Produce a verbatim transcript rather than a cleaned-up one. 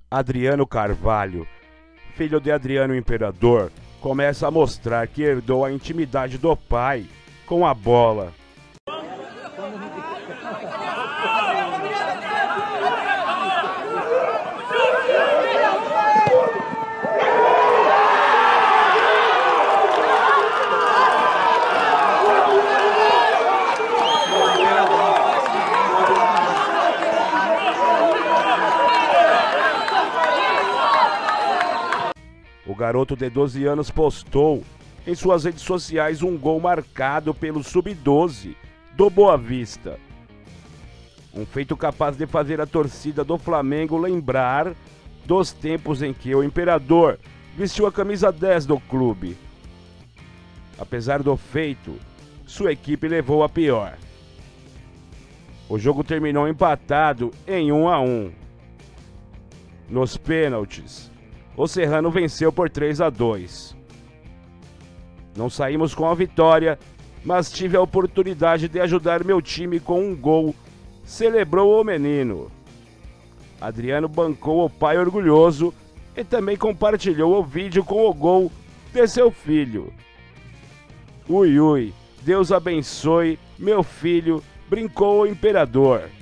Adriano Carvalho, filho de Adriano Imperador, começa a mostrar que herdou a intimidade do pai com a bola. O garoto de doze anos postou em suas redes sociais um gol marcado pelo sub doze do Boa Vista. Um feito capaz de fazer a torcida do Flamengo lembrar dos tempos em que o Imperador vestiu a camisa dez do clube. Apesar do feito, sua equipe levou a pior. O jogo terminou empatado em um a um. Nos pênaltis, o Serrano venceu por três a dois. Não saímos com a vitória, mas tive a oportunidade de ajudar meu time com um gol, celebrou o menino. Adriano bancou o pai orgulhoso e também compartilhou o vídeo com o gol de seu filho. Ui, ui, Deus abençoe meu filho, brincou o Imperador.